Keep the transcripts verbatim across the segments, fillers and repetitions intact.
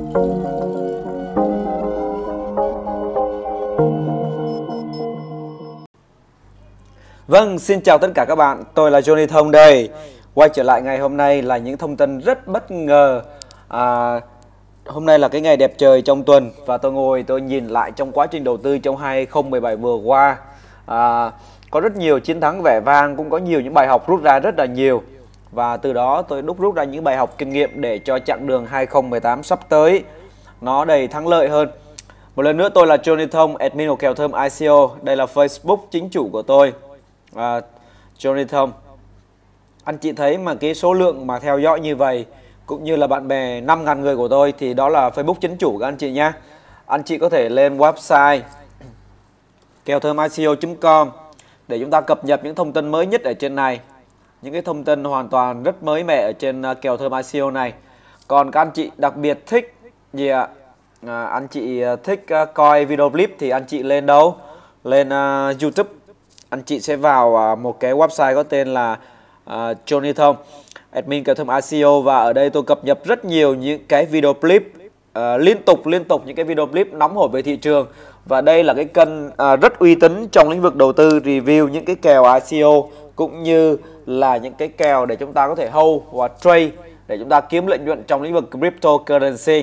Vâng, xin chào tất cả các bạn, tôi là Johnny Thông đây. Quay trở lại ngày hôm nay là những thông tin rất bất ngờ. à, Hôm nay là cái ngày đẹp trời trong tuần và tôi ngồi tôi nhìn lại trong quá trình đầu tư trong hai không một bảy vừa qua. à, Có rất nhiều chiến thắng vẻ vang, cũng có nhiều những bài học rút ra rất là nhiều. Và từ đó tôi đúc rút ra những bài học kinh nghiệm để cho chặng đường hai không một tám sắp tới nó đầy thắng lợi hơn. Một lần nữa tôi là Johnny Thông, admin của Kèo Thơm i xê o. Đây là Facebook chính chủ của tôi, à, Johnny Thông. Anh chị thấy mà cái số lượng mà theo dõi như vậy cũng như là bạn bè năm nghìn người của tôi thì đó là Facebook chính chủ các anh chị nhé. Anh chị có thể lên website kèo thơm i xê o chấm com để chúng ta cập nhật những thông tin mới nhất ở trên này. Những cái thông tin hoàn toàn rất mới mẻ ở trên uh, Kèo Thơm i xê o này. Còn các anh chị đặc biệt thích gì ạ? À, anh chị thích uh, coi video clip thì anh chị lên đâu? Lên uh, YouTube. Anh chị sẽ vào uh, một cái website có tên là uh, Johnny Thông, admin Kèo Thơm i xê o. Và ở đây tôi cập nhật rất nhiều những cái video clip uh, liên tục liên tục những cái video clip nóng hổi về thị trường. Và đây là cái kênh uh, rất uy tín trong lĩnh vực đầu tư, review những cái kèo i xê o cũng như là những cái kèo để chúng ta có thể hold và trade để chúng ta kiếm lợi nhuận trong lĩnh vực cryptocurrency.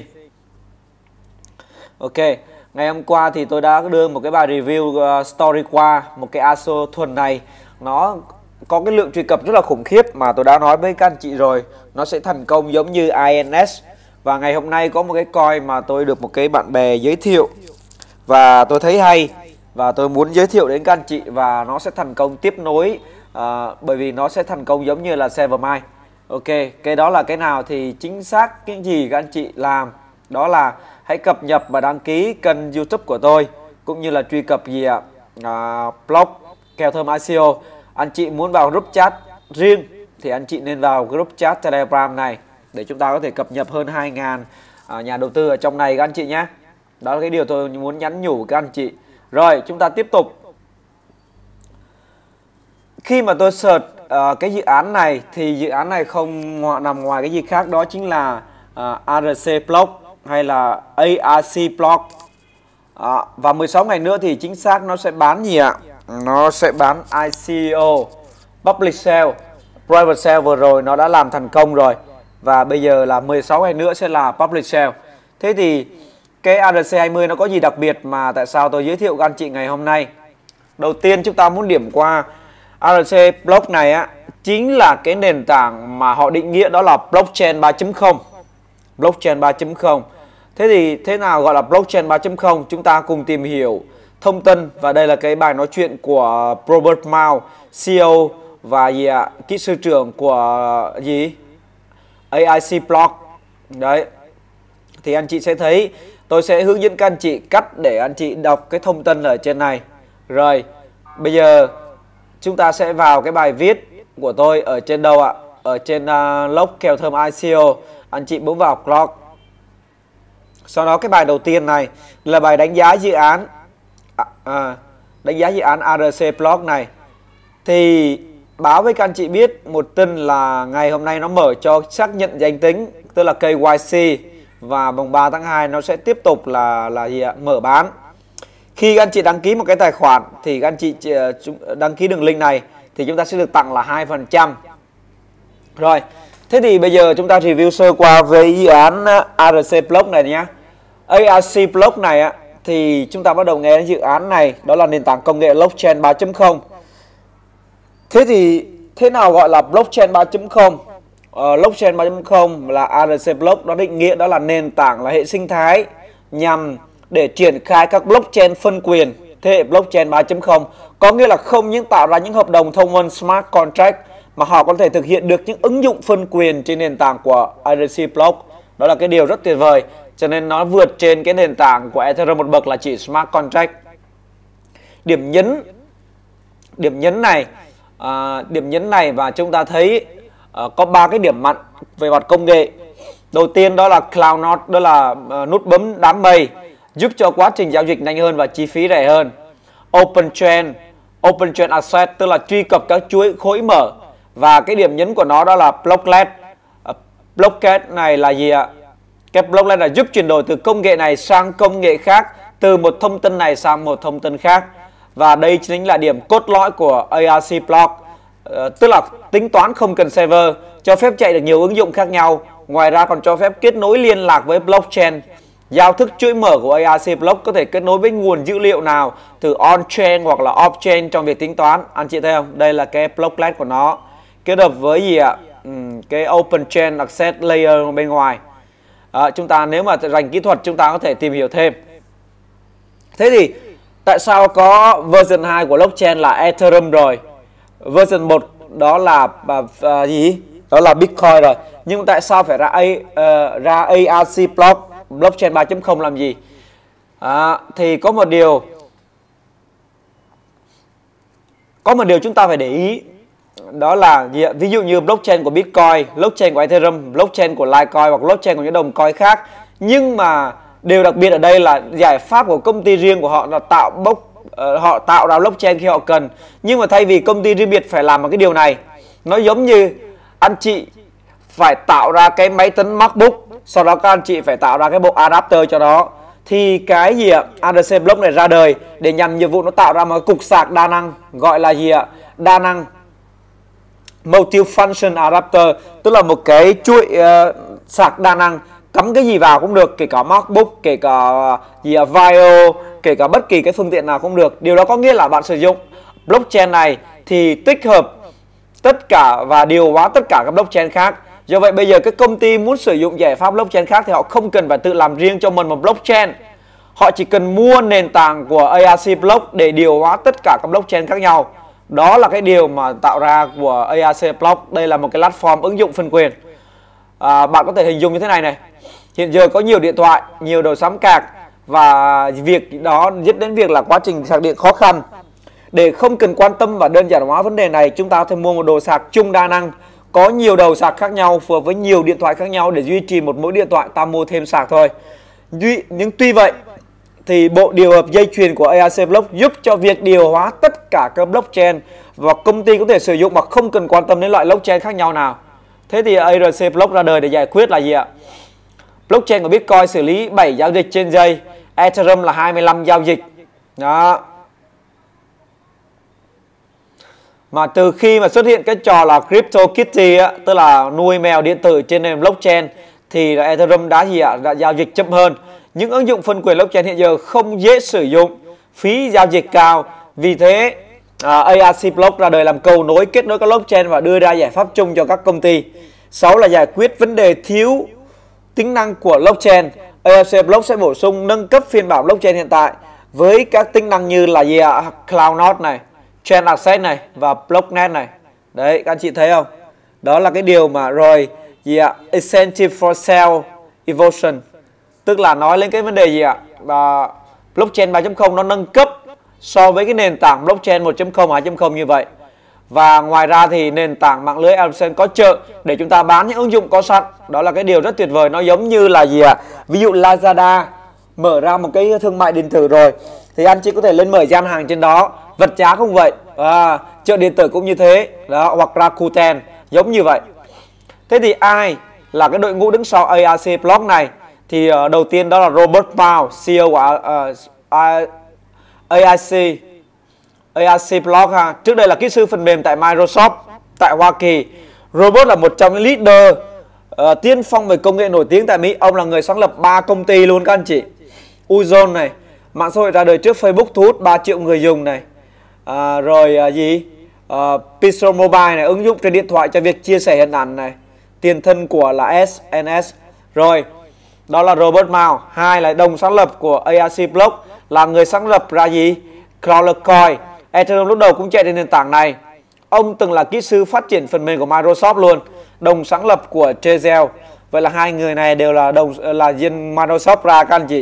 Ok, ngày hôm qua thì tôi đã đưa một cái bài review uh, story qua một cái a xê o thuần này. Nó có cái lượng truy cập rất là khủng khiếp mà tôi đã nói với các anh chị rồi. Nó sẽ thành công giống như i en ét. Và ngày hôm nay có một cái coin mà tôi được một cái bạn bè giới thiệu và tôi thấy hay và tôi muốn giới thiệu đến các anh chị, và nó sẽ thành công tiếp nối. À, bởi vì nó sẽ thành công giống như là Severmind. Ok, cái đó là cái nào thì chính xác cái gì các anh chị làm đó là hãy cập nhật và đăng ký kênh YouTube của tôi cũng như là truy cập gì ạ? À, blog Kèo Thơm i xê o. Anh chị muốn vào group chat riêng thì anh chị nên vào group chat Telegram này để chúng ta có thể cập nhật hơn hai nghìn à, nhà đầu tư ở trong này các anh chị nhé. Đó là cái điều tôi muốn nhắn nhủ các anh chị. Rồi, chúng ta tiếp tục. Khi mà tôi search uh, cái dự án này thì dự án này không ngo nằm ngoài cái gì khác, đó chính là uh, rờ xê Block hay là a rờ xê Block. uh, Và mười sáu ngày nữa thì chính xác nó sẽ bán gì ạ? Nó sẽ bán i xê o, Public Sale, Private Sale vừa rồi nó đã làm thành công rồi. Và bây giờ là mười sáu ngày nữa sẽ là Public Sale. Thế thì cái a rờ xê hai mươi nó có gì đặc biệt mà tại sao tôi giới thiệu các anh chị ngày hôm nay? Đầu tiên chúng ta muốn điểm qua a rờ xê Block này á, chính là cái nền tảng mà họ định nghĩa đó là blockchain ba chấm không. Blockchain ba chấm không. Thế thì thế nào gọi là blockchain ba chấm không? Chúng ta cùng tìm hiểu thông tin. Và đây là cái bài nói chuyện của Robert Mao, xê e ô và gì ạ? Kỹ sư trưởng của gì? a i xê Block. Đấy. Thì anh chị sẽ thấy tôi sẽ hướng dẫn các anh chị cách để anh chị đọc cái thông tin ở trên này. Rồi, bây giờ chúng ta sẽ vào cái bài viết của tôi ở trên đâu ạ? Ở trên uh, blog Kèo Thơm i xê o. Anh chị bấm vào blog. Sau đó cái bài đầu tiên này là bài đánh giá dự án à, à, đánh giá dự án a rờ xê Block này. Thì báo với các anh chị biết một tin là ngày hôm nay nó mở cho xác nhận danh tính, tức là ca i xê, và mùng ba tháng hai nó sẽ tiếp tục là là gì ạ? Mở bán. Khi các anh chị đăng ký một cái tài khoản thì các anh chị đăng ký đường link này thì chúng ta sẽ được tặng là hai phần trăm. Rồi, thế thì bây giờ chúng ta review sơ qua về dự án a rờ xê Block này nhé. a rờ xê Block này á, thì chúng ta bắt đầu nghe đến dự án này, đó là nền tảng công nghệ blockchain ba chấm không. Thế thì thế nào gọi là blockchain ba chấm không? Uh, blockchain ba chấm không là a rờ xê Block, nó định nghĩa đó là nền tảng, là hệ sinh thái nhằm để triển khai các blockchain phân quyền thế hệ blockchain ba chấm không. Có nghĩa là không những tạo ra những hợp đồng thông minh smart contract mà họ có thể thực hiện được những ứng dụng phân quyền trên nền tảng của a rờ xê Block. Đó là cái điều rất tuyệt vời. Cho nên nó vượt trên cái nền tảng của Ethereum một bậc là chỉ smart contract. Điểm nhấn điểm nhấn này à, điểm nhấn này và chúng ta thấy à, có ba cái điểm mạnh về mặt công nghệ. Đầu tiên đó là Cloud Node, đó là uh, nút bấm đám mây, giúp cho quá trình giao dịch nhanh hơn và chi phí rẻ hơn. Open Chain, Open Chain Asset, tức là truy cập các chuỗi khối mở. Và cái điểm nhấn của nó đó là Blocklet. uh, Blocklet này là gì ạ? Cái blockchain là giúp chuyển đổi từ công nghệ này sang công nghệ khác, từ một thông tin này sang một thông tin khác. Và đây chính là điểm cốt lõi của a rờ xê Block, uh, tức là tính toán không cần server, cho phép chạy được nhiều ứng dụng khác nhau. Ngoài ra còn cho phép kết nối liên lạc với blockchain. Giao thức chuỗi mở của a rờ xê Block có thể kết nối với nguồn dữ liệu nào, từ on-chain hoặc là off-chain trong việc tính toán. Anh chị thấy không? Đây là cái blockchain của nó. Kết hợp với gì ạ? Uhm, cái open chain access layer bên ngoài. À, chúng ta nếu mà dành kỹ thuật chúng ta có thể tìm hiểu thêm. Thế thì tại sao có version hai của blockchain là Ethereum rồi, version một đó là à, à, gì? Đó là Bitcoin rồi. Nhưng tại sao phải ra a, uh, ra a rờ xê Block blockchain ba chấm không làm gì? À, thì có một điều có một điều chúng ta phải để ý, đó là gì? Ví dụ như blockchain của Bitcoin, blockchain của Ethereum, blockchain của Litecoin hoặc blockchain của những đồng coin khác, nhưng mà điều đặc biệt ở đây là giải pháp của công ty riêng của họ là tạo bốc uh, họ tạo ra blockchain khi họ cần. Nhưng mà thay vì công ty riêng biệt phải làm một cái điều này, nó giống như anh chị phải tạo ra cái máy tính MacBook, sau đó các anh chị phải tạo ra cái bộ adapter cho nó. Thì cái gì ạ? a rờ xê Block này ra đời để nhằm nhiệm vụ nó tạo ra một cục sạc đa năng, gọi là gì ạ? Đa năng multi-function adapter, tức là một cái chuỗi uh, sạc đa năng, cắm cái gì vào cũng được, kể cả MacBook, kể cả gì ạ? Video, kể cả bất kỳ cái phương tiện nào cũng được. Điều đó có nghĩa là bạn sử dụng blockchain này thì tích hợp tất cả và điều hóa tất cả các blockchain khác. Do vậy bây giờ các công ty muốn sử dụng giải pháp blockchain khác thì họ không cần phải tự làm riêng cho mình một blockchain. Họ chỉ cần mua nền tảng của a rờ xê Block để điều hóa tất cả các blockchain khác nhau. Đó là cái điều mà tạo ra của a rờ xê Block. Đây là một cái platform ứng dụng phân quyền. À, bạn có thể hình dung như thế này này. Hiện giờ có nhiều điện thoại, nhiều đầu sắm cạc, và việc đó dẫn đến việc là quá trình sạc điện khó khăn. Để không cần quan tâm và đơn giản hóa vấn đề này, chúng ta có thể mua một đồ sạc chung đa năng, có nhiều đầu sạc khác nhau phù hợp với nhiều điện thoại khác nhau để duy trì một mỗi điện thoại ta mua thêm sạc thôi. Duy, nhưng tuy vậy thì bộ điều hợp dây chuyền của a rờ xê Block giúp cho việc điều hóa tất cả các blockchain, và công ty có thể sử dụng mà không cần quan tâm đến loại blockchain khác nhau nào. Thế thì a rờ xê Block ra đời để giải quyết là gì ạ? Blockchain của Bitcoin xử lý bảy giao dịch trên giây, Ethereum là hai mươi lăm giao dịch. Đó. Mà từ khi mà xuất hiện cái trò là CryptoKitty á, tức là nuôi mèo điện tử trên nền blockchain, thì Ethereum đã gì ạ? Đã giao dịch chậm hơn. Những ứng dụng phân quyền blockchain hiện giờ không dễ sử dụng, phí giao dịch cao. Vì thế à, a rờ xê Block ra đời làm cầu nối kết nối các blockchain và đưa ra giải pháp chung cho các công ty. Sáu là giải quyết vấn đề thiếu tính năng của blockchain. a rờ xê Block sẽ bổ sung nâng cấp phiên bản blockchain hiện tại với các tính năng như là gì ạ? Cloud Node này, Chain Access này và Blocknet này. Đấy, các anh chị thấy không? Đó là cái điều mà rồi gì ạ? Incentive for Cell Evolution, tức là nói lên cái vấn đề gì ạ? Và blockchain ba chấm không nó nâng cấp so với cái nền tảng blockchain một chấm không, hai chấm không như vậy. Và ngoài ra thì nền tảng mạng lưới Amazon có chợ để chúng ta bán những ứng dụng có sẵn. Đó là cái điều rất tuyệt vời. Nó giống như là gì ạ? Ví dụ Lazada mở ra một cái thương mại điện tử rồi, thì anh chị có thể lên mở gian hàng trên đó. Vật giá không vậy, à, chợ điện tử cũng như thế đó, hoặc Rakuten giống như vậy. Thế thì ai là cái đội ngũ đứng sau a rờ xê Block này? Thì uh, đầu tiên đó là Robert Mao, xê e ô của uh, a rờ xê a rờ xê Block ha. Trước đây là kỹ sư phần mềm tại Microsoft tại Hoa Kỳ. Robert là một trong những leader uh, tiên phong về công nghệ nổi tiếng tại Mỹ. Ông là người sáng lập ba công ty luôn các anh chị. Uzone này, mạng xã hội ra đời trước Facebook, thu hút ba triệu người dùng này. À, rồi à, gì? À, Pixel Mobile này, ứng dụng trên điện thoại cho việc chia sẻ hình ảnh này. Tiền thân của là ét en ét. Rồi, đó là Robert Mao. Hai là đồng sáng lập của a rờ xê Block, là người sáng lập ra gì? Cloudcoin. Ethereum lúc đầu cũng chạy trên nền tảng này. Ông từng là kỹ sư phát triển phần mềm của Microsoft luôn, đồng sáng lập của Trezor. Vậy là hai người này đều là đồng là dân Microsoft ra các anh chị.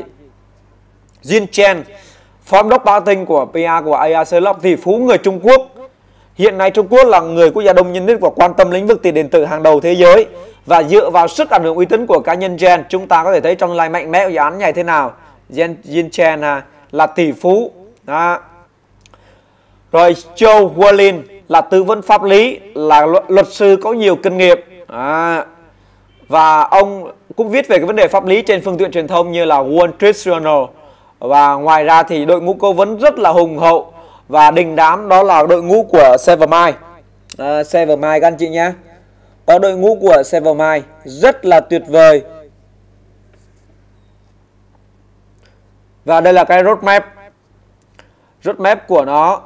Jin Chen, Phó đốc marketing của pê e của a rờ xê Block, tỷ phú người Trung Quốc. Hiện nay Trung Quốc là người quốc gia đông nhân nhất và quan tâm lĩnh vực tiền điện tử hàng đầu thế giới. Và dựa vào sức ảnh hưởng uy tín của cá nhân Chen, chúng ta có thể thấy trong lai mạnh mẽ của dự án này thế nào. Jin, Jin Chen à, là tỷ phú. Đó. Rồi Joe Wallin là tư vấn pháp lý, là luật sư có nhiều kinh nghiệm. Đó. Và ông cũng viết về cái vấn đề pháp lý trên phương tiện truyền thông như là Wall Street Journal. Và ngoài ra thì đội ngũ cố vấn rất là hùng hậu và đình đám, đó là đội ngũ của Severmind. À, Severmind các anh chị nhé. Có đội ngũ của Severmind rất là tuyệt vời. Và đây là cái roadmap. Roadmap của nó.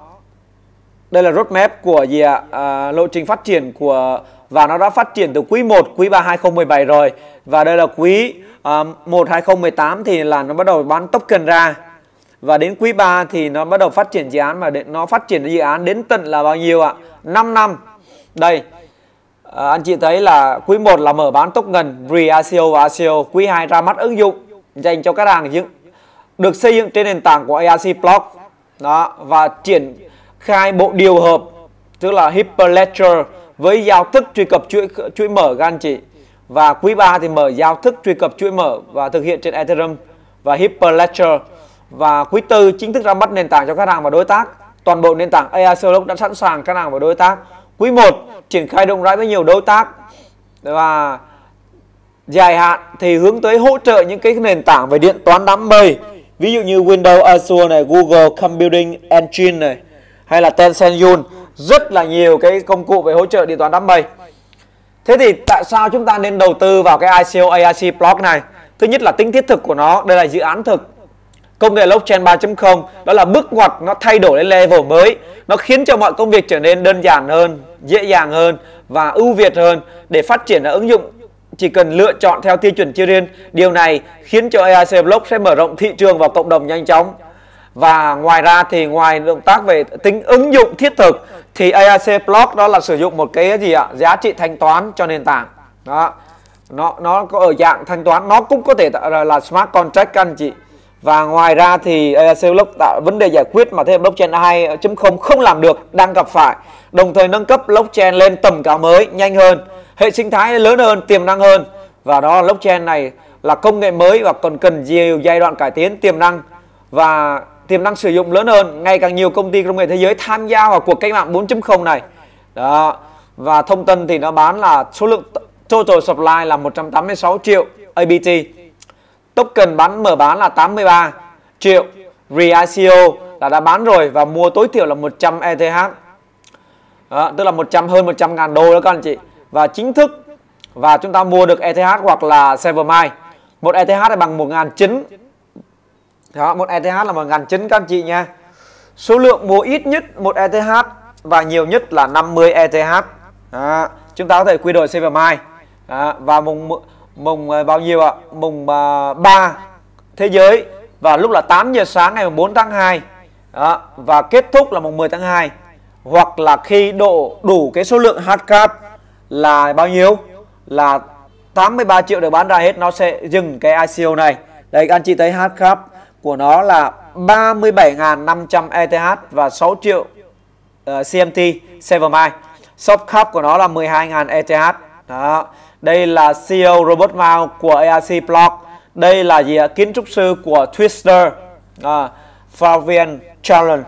Đây là roadmap của gì ạ? À, lộ trình phát triển của, và nó đã phát triển từ quý một, quý ba hai không một bảy rồi. Và đây là quý uh, một hai không một tám thì là nó bắt đầu bán token ra. Và đến quý ba thì nó bắt đầu phát triển dự án, mà nó phát triển dự án đến tận là bao nhiêu ạ? năm năm. Đây. À, anh chị thấy là quý một là mở bán token pre-i xê o và i xê o, quý hai ra mắt ứng dụng dành cho khách hàng được xây dựng trên nền tảng của a rờ xê Block. Đó, và triển khai bộ điều hợp, tức là Hyperledger với giao thức truy cập chuỗi chuỗi mở các anh chị. Và quý ba thì mở giao thức truy cập chuỗi mở và thực hiện trên Ethereum và Hyperledger. Và quý tư chính thức ra mắt nền tảng cho khách hàng và đối tác. Toàn bộ nền tảng a rờ xê Block đã sẵn sàng khách hàng và đối tác. Quý một triển khai rộng rãi với nhiều đối tác. Và dài hạn thì hướng tới hỗ trợ những cái nền tảng về điện toán đám mây, ví dụ như Windows, Azure này, Google Computing Engine này, hay là Tencent Yun, rất là nhiều cái công cụ về hỗ trợ điện toán đám mây. Thế thì tại sao chúng ta nên đầu tư vào cái i xê o a rờ xê Block này? Thứ nhất là tính thiết thực của nó, đây là dự án thực. Công nghệ blockchain ba chấm không đó là bước ngoặt, nó thay đổi lên level mới, nó khiến cho mọi công việc trở nên đơn giản hơn, dễ dàng hơn và ưu việt hơn. Để phát triển ở ứng dụng chỉ cần lựa chọn theo tiêu chuẩn chia riêng. Điều này khiến cho a rờ xê Block sẽ mở rộng thị trường và cộng đồng nhanh chóng. Và ngoài ra thì ngoài động tác về tính ứng dụng thiết thực thì a rờ xê Block đó là sử dụng một cái gì ạ? Giá trị thanh toán cho nền tảng. Đó. Nó nó có ở dạng thanh toán, nó cũng có thể là, là smart contract các anh chị. Và ngoài ra thì a rờ xê Block tạo vấn đề giải quyết mà thế hệ blockchain hai chấm không không làm được, đang gặp phải. Đồng thời nâng cấp blockchain lên tầm cao mới, nhanh hơn, hệ sinh thái lớn hơn, tiềm năng hơn. Và đó, blockchain này là công nghệ mới và còn cần nhiều giai đoạn cải tiến tiềm năng và tiềm năng sử dụng lớn hơn. Ngày càng nhiều công ty công nghệ thế giới tham gia vào cuộc cách mạng bốn chấm không này. Đó. Và thông tin thì nó bán là số lượng total supply là một trăm tám mươi sáu triệu a bê tê. Token bán mở bán là tám mươi ba triệu. Re-i xê o là đã bán rồi và mua tối thiểu là một trăm e tê hát. Đó, tức là một trăm hơn một trăm ngàn đô đó các anh chị. Và chính thức và chúng ta mua được e tê hát hoặc là Severmind. Một e tê hát là bằng một nghìn chín. Đó, một e tê hát là một nghìn chín các anh chị nha. Số lượng mua ít nhất một e tê hát và nhiều nhất là năm mươi e tê hát. Đó, chúng ta có thể quy đổi Severmind. Đó, và mùng mùng bao nhiêu ạ? Mùng uh, ba thế giới và lúc là tám giờ sáng ngày bốn tháng hai. Đó, và kết thúc là mùng mười tháng hai. Hoặc là khi độ đủ cái số lượng hard cap là bao nhiêu? Là tám mươi ba triệu được bán ra hết, nó sẽ dừng cái i xê o này. Đây các anh chị thấy hard cap của nó là ba mươi bảy nghìn năm trăm e tê hát và sáu triệu uh, xê em tê Severmind. Soft cap của nó là mười hai nghìn e tê hát. Đó. Đây là xê e ô Robert Mao của a rờ xê Block. Đây là gì ạ? Kiến trúc sư của Twister, à, Fabian Challenge.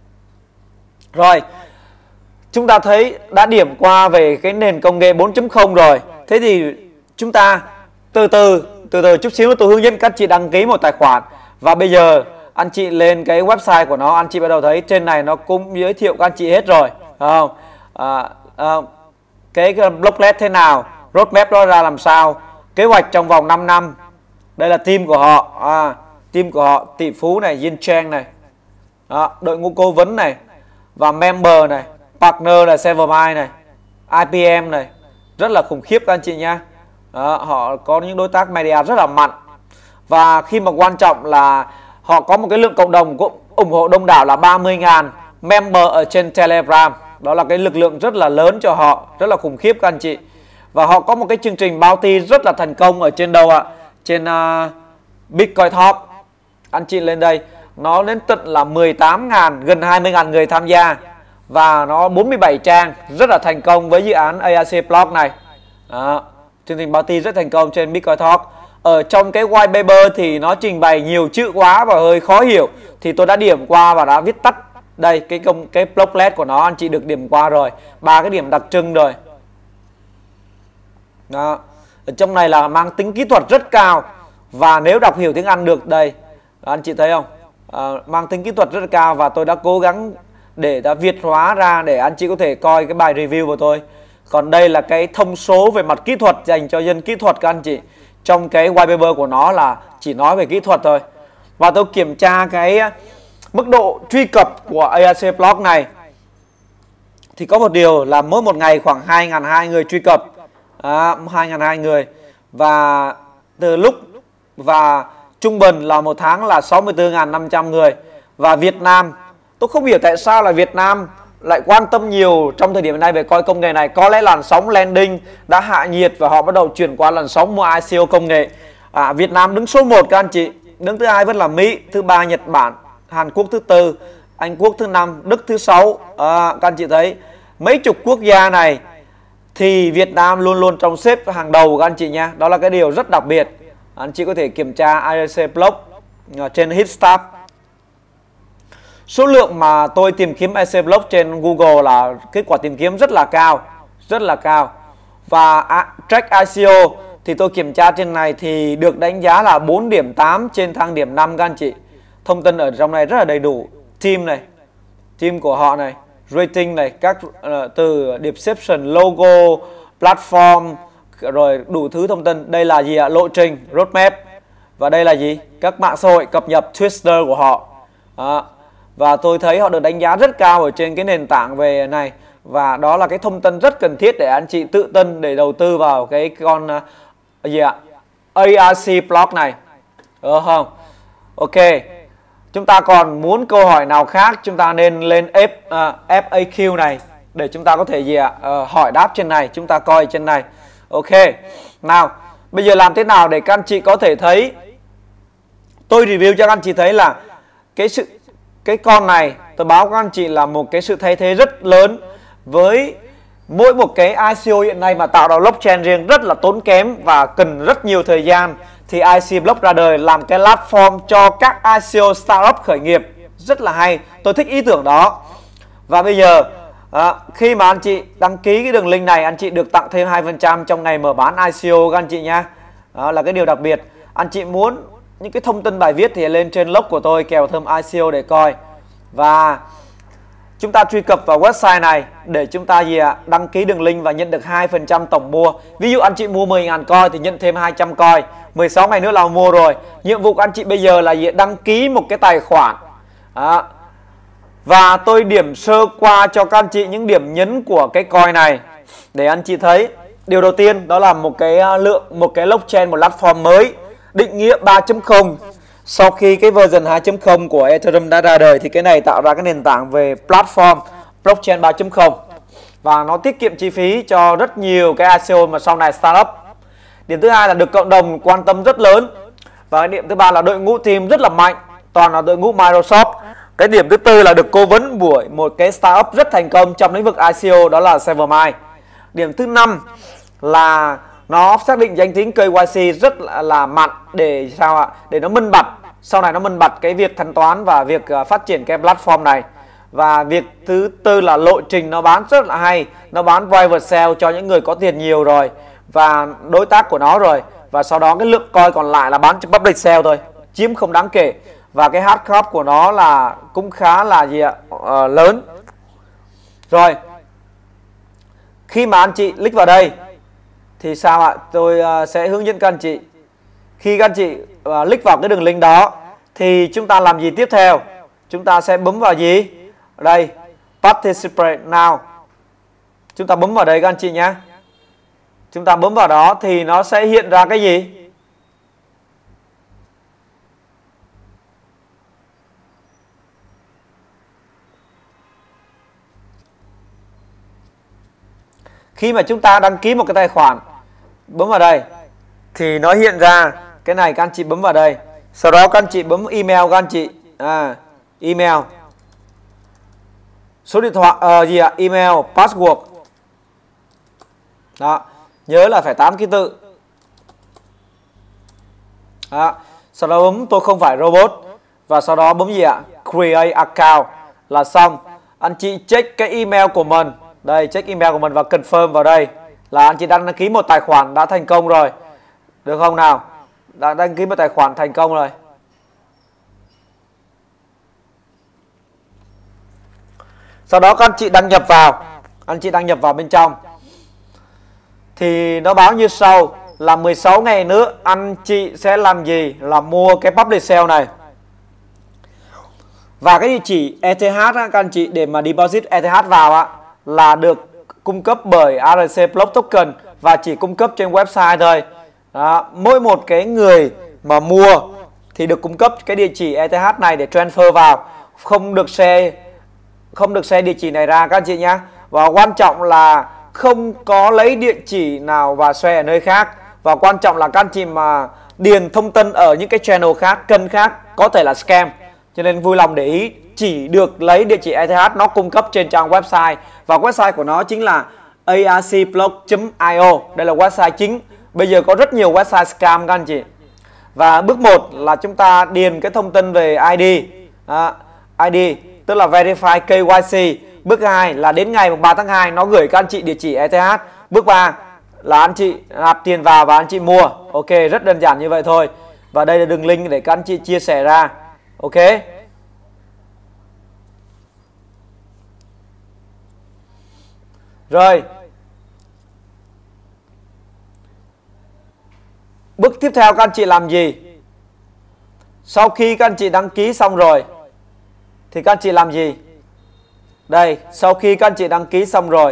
Rồi, chúng ta thấy đã điểm qua về cái nền công nghệ bốn chấm không rồi. Thế thì chúng ta từ từ, từ từ chút xíu tôi hướng dẫn các chị đăng ký một tài khoản. Và bây giờ anh chị lên cái website của nó, anh chị bắt đầu thấy trên này nó cũng giới thiệu các anh chị hết rồi. Không? À, à, cái blocklet thế nào, roadmap đó ra làm sao, kế hoạch trong vòng năm năm. Đây là team của họ, à, team của họ, tỷ phú này, Yin Chang này. Đó, đội ngũ cố vấn này và member này, partner là Severmind này, i pê em này, rất là khủng khiếp các anh chị nha. Đó, họ có những đối tác media rất là mạnh. Và khi mà quan trọng là họ có một cái lượng cộng đồng cũng ủng hộ đông đảo là ba mươi nghìn member ở trên Telegram. Đó là cái lực lượng rất là lớn cho họ, rất là khủng khiếp các anh chị. Và họ có một cái chương trình bounty rất là thành công ở trên đâu ạ? Trên uh, Bitcoin Talk. Anh chị lên đây, nó đến tận là mười tám nghìn, gần hai mươi nghìn người tham gia. Và nó bốn mươi bảy trang, rất là thành công với dự án a rờ xê Block này. Đó, chương trình bounty rất thành công trên Bitcoin Talk. Ở trong cái white paper thì nó trình bày nhiều chữ quá và hơi khó hiểu. Thì tôi đã điểm qua và đã viết tắt. Đây, cái công cái blocklet của nó anh chị được điểm qua rồi. Ba cái điểm đặc trưng rồi. Đó. Ở trong này là mang tính kỹ thuật rất cao. Và nếu đọc hiểu tiếng Anh được đây, anh chị thấy không? À, mang tính kỹ thuật rất là cao và tôi đã cố gắng để đã Việt hóa ra để anh chị có thể coi cái bài review của tôi. Còn đây là cái thông số về mặt kỹ thuật dành cho dân kỹ thuật các anh chị. Trong cái white paper của nó là chỉ nói về kỹ thuật thôi. Và tôi kiểm tra cái mức độ truy cập của a rờ xê Blog này. Thì có một điều là mỗi một ngày khoảng hai nghìn hai trăm người truy cập. À, hai nghìn hai trăm người. Và từ lúc và trung bình là một tháng là sáu mươi tư nghìn năm trăm người. Và Việt Nam, tôi không hiểu tại sao là Việt Nam lại quan tâm nhiều trong thời điểm này về coi công nghệ này. Có lẽ làn sóng landing đã hạ nhiệt và họ bắt đầu chuyển qua làn sóng mua i xê o công nghệ. à, Việt Nam đứng số một các anh chị. Đứng thứ hai vẫn là Mỹ, thứ ba Nhật Bản, Hàn Quốc thứ tư, Anh Quốc thứ năm, Đức thứ sáu. à, Các anh chị thấy mấy chục quốc gia này thì Việt Nam luôn luôn trong xếp hàng đầu các anh chị nha. Đó là cái điều rất đặc biệt. Anh chị có thể kiểm tra a rờ xê Blog trên Hitstab. Số lượng mà tôi tìm kiếm a rờ xê Blog trên Google là kết quả tìm kiếm rất là cao. Rất là cao. Và Track i xê o thì tôi kiểm tra trên này thì được đánh giá là bốn điểm tám trên thang điểm năm các anh chị. Thông tin ở trong này rất là đầy đủ. Team này, team của họ này, rating này, các uh, từ description, logo, platform, rồi đủ thứ thông tin. Đây là gì ạ? Lộ trình, roadmap. Và đây là gì? Các mạng xã hội cập nhật Twitter của họ. à, Và tôi thấy họ được đánh giá rất cao ở trên cái nền tảng về này. Và đó là cái thông tin rất cần thiết để anh chị tự tin để đầu tư vào cái con uh, gì ạ? a rờ xê Blog này. Được không? Ok. Chúng ta còn muốn câu hỏi nào khác, chúng ta nên lên F, uh, ép a quy này để chúng ta có thể gì ạ? Uh, hỏi đáp trên này, chúng ta coi trên này. Ok. Nào, bây giờ làm thế nào để các anh chị có thể thấy, tôi review cho các anh chị thấy là cái sự cái con này tôi báo các anh chị là một cái sự thay thế rất lớn. Với mỗi một cái i xê o hiện nay mà tạo ra blockchain riêng rất là tốn kém và cần rất nhiều thời gian, thì i xê Blog ra đời làm cái platform cho các i xê o startup khởi nghiệp. Rất là hay, tôi thích ý tưởng đó. Và bây giờ à, khi mà anh chị đăng ký cái đường link này, anh chị được tặng thêm hai phần trăm trong ngày mở bán i xê o các anh chị nha. Đó là cái điều đặc biệt. Anh chị muốn những cái thông tin bài viết thì lên trên blog của tôi kèm thêm i xê o để coi. Và chúng ta truy cập vào website này để chúng ta gì ạ? Đăng ký đường link và nhận được hai phần trăm tổng mua. Ví dụ anh chị mua mười nghìn coin thì nhận thêm hai trăm coin. mười sáu ngày nữa là mua rồi. Nhiệm vụ của anh chị bây giờ là gì? Đăng ký một cái tài khoản. Đó. Và tôi điểm sơ qua cho các anh chị những điểm nhấn của cái coin này để anh chị thấy. Điều đầu tiên đó là một cái lượng, một cái blockchain, một platform mới định nghĩa ba chấm không. Sau khi cái version hai chấm không của Ethereum đã ra đời thì cái này tạo ra cái nền tảng về platform blockchain ba chấm không. Và nó tiết kiệm chi phí cho rất nhiều cái i xê o mà sau này startup. Điểm thứ hai là được cộng đồng quan tâm rất lớn. Và cái điểm thứ ba là đội ngũ team rất là mạnh, toàn là đội ngũ Microsoft. Cái điểm thứ tư là được cố vấn bởi một cái startup rất thành công trong lĩnh vực i xê o, đó là Silvermine. Điểm thứ năm là nó xác định danh tính ca i xê rất là, là mạnh để sao ạ? Để nó minh bạch, sau này nó minh bạch cái việc thanh toán và việc uh, phát triển cái platform này. Và việc thứ tư là lộ trình nó bán rất là hay, nó bán private sale cho những người có tiền nhiều rồi và đối tác của nó rồi. Và sau đó cái lượng coin còn lại là bán cho public sale thôi, chiếm không đáng kể. Và cái hard cap của nó là cũng khá là gì ạ? Uh, lớn. Rồi, khi mà anh chị click vào đây thì sao ạ? Tôi uh, sẽ hướng dẫn các anh chị. Khi các anh chị uh, click vào cái đường link đó thì chúng ta làm gì tiếp theo? Chúng ta sẽ bấm vào gì? Đây, Participate Now. Chúng ta bấm vào đây các anh chị nhé. Chúng ta bấm vào đó thì nó sẽ hiện ra cái gì? Khi mà chúng ta đăng ký một cái tài khoản, bấm vào đây thì nó hiện ra cái này, các anh chị bấm vào đây. Sau đó các anh chị bấm email các anh chị. À, email. Số điện thoại uh, gì ạ? Email, password. Đó, nhớ là phải tám ký tự. Đó. Sau đó bấm tôi không phải robot. Và sau đó bấm gì ạ? Create account là xong. Anh chị check cái email của mình. Đây, check email của mình và confirm vào đây. là anh chị đang đăng ký một tài khoản đã thành công rồi. Được không nào? Đã đăng ký một tài khoản thành công rồi. Sau đó các anh chị đăng nhập vào. Anh chị đăng nhập vào bên trong. Thì nó báo như sau là mười sáu ngày nữa anh chị sẽ làm gì? Là mua cái public sale này. Và cái địa chỉ e tê hát á, các anh chị để mà deposit e tê hát vào á, là được cung cấp bởi a rờ xê Block Token và chỉ cung cấp trên website thôi. Đó, mỗi một cái người mà mua thì được cung cấp cái địa chỉ e tê hát này để transfer vào, không được share không được share địa chỉ này ra các anh chị nhé. Và quan trọng là không có lấy địa chỉ nào và share ở nơi khác. Và quan trọng là các anh chị mà điền thông tin ở những cái channel khác, kênh khác có thể là scam. Cho nên vui lòng để ý, chỉ được lấy địa chỉ e tê hát nó cung cấp trên trang website. Và website của nó chính là a rờ xê block chấm i o. Đây là website chính. Bây giờ có rất nhiều website scam các anh chị. Và bước một là chúng ta điền cái thông tin về i đê. À, i đê tức là Verify ca i xê. Bước hai là đến ngày ba tháng hai nó gửi các anh chị địa chỉ e tê hát. Bước ba là anh chị nạp tiền vào và anh chị mua. Ok, rất đơn giản như vậy thôi. Và đây là đường link để các anh chị chia sẻ ra. Ok. Rồi. Bước tiếp theo các anh chị làm gì? Sau khi các anh chị đăng ký xong rồi thì các anh chị làm gì? Đây, sau khi các anh chị đăng ký xong rồi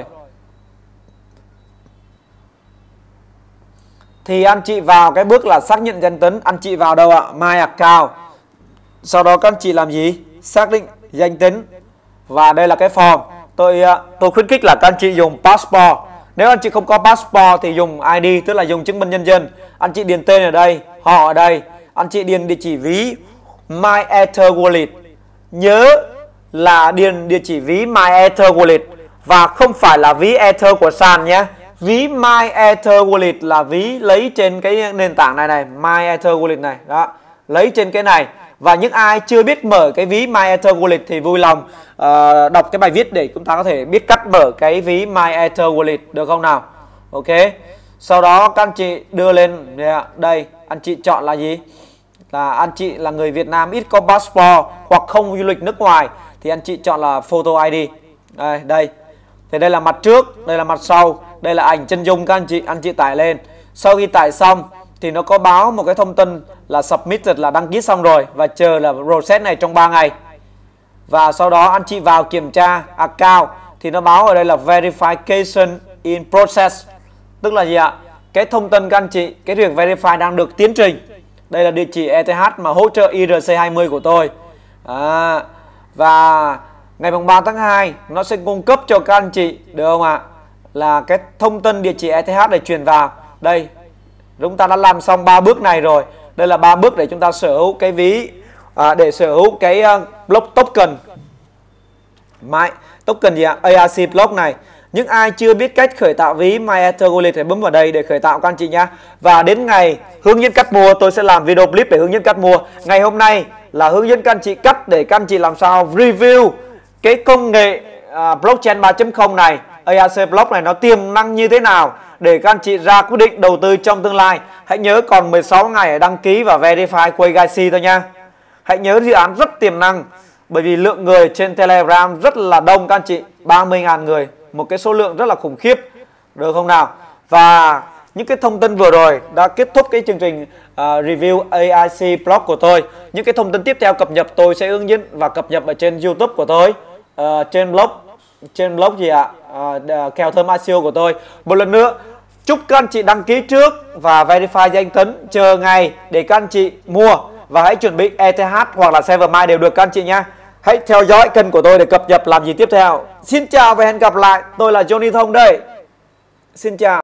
thì anh chị vào cái bước là xác nhận danh tính. Anh chị vào đâu ạ? My Account. Sau đó các anh chị làm gì? Xác định danh tính. Và đây là cái form. Tôi tôi khuyến khích là các anh chị dùng passport. Nếu anh chị không có passport thì dùng i đê, tức là dùng chứng minh nhân dân. Anh chị điền tên ở đây, họ ở đây. Anh chị điền địa chỉ ví MyEther Wallet. Nhớ là điền địa chỉ ví MyEther Wallet và không phải là ví Ether của sàn nhé. Ví MyEther Wallet là ví lấy trên cái nền tảng này này, MyEther Wallet này, đó, lấy trên cái này. Và những ai chưa biết mở cái ví MyEther Wallet thì vui lòng uh, đọc cái bài viết để chúng ta có thể biết cách mở cái ví MyEther Wallet, được không nào? Ok. Sau đó các anh chị đưa lên đây, anh chị chọn là gì? Là anh chị là người Việt Nam ít có passport hoặc không du lịch nước ngoài thì anh chị chọn là photo i đê. Đây, đây. Thì đây là mặt trước, đây là mặt sau, đây là ảnh chân dung các anh chị, anh chị tải lên. Sau khi tải xong thì nó có báo một cái thông tin là submitted, là đăng ký xong rồi và chờ là process này trong ba ngày. Và sau đó anh chị vào kiểm tra account thì nó báo ở đây là verification in process. Tức là gì ạ? Cái thông tin các anh chị, cái việc verify đang được tiến trình. Đây là địa chỉ e tê hát mà hỗ trợ i rờ xê hai mươi của tôi. À, và ngày ba tháng hai nó sẽ cung cấp cho các anh chị, được không ạ? Là cái thông tin địa chỉ e tê hát để truyền vào. Đây, chúng ta đã làm xong ba bước này rồi. Đây là ba bước để chúng ta sở hữu cái ví, à, để sở hữu cái uh, block token. My token gì ạ? a rờ xê block này. Những ai chưa biết cách khởi tạo ví MyEther Wallet thì bấm vào đây để khởi tạo các anh chị nhé. Và đến ngày hướng dẫn cách mua, tôi sẽ làm video clip để hướng dẫn cách mua. Ngày hôm nay là hướng dẫn các anh chị cách để các anh chị làm sao review cái công nghệ uh, blockchain ba chấm không này, a rờ xê Block này nó tiềm năng như thế nào để các anh chị ra quyết định đầu tư trong tương lai. Hãy nhớ còn mười sáu ngày để đăng ký và verify ca i xê thôi nha. Hãy nhớ dự án rất tiềm năng bởi vì lượng người trên Telegram rất là đông các anh chị, ba mươi nghìn người, một cái số lượng rất là khủng khiếp, được không nào? Và những cái thông tin vừa rồi đã kết thúc cái chương trình uh, review a rờ xê Block của tôi. Những cái thông tin tiếp theo cập nhật tôi sẽ hướng dẫn và cập nhật ở trên YouTube của tôi, uh, trên blog, trên blog gì ạ? Uh, kèo thơm i xê o của tôi. Một lần nữa, chúc các anh chị đăng ký trước và verify danh tính, chờ ngày để các anh chị mua và hãy chuẩn bị e tê hát hoặc là Severmind đều được các anh chị nha. Hãy theo dõi kênh của tôi để cập nhật làm gì tiếp theo. Xin chào và hẹn gặp lại. Tôi là Johnny Thông đây. Xin chào.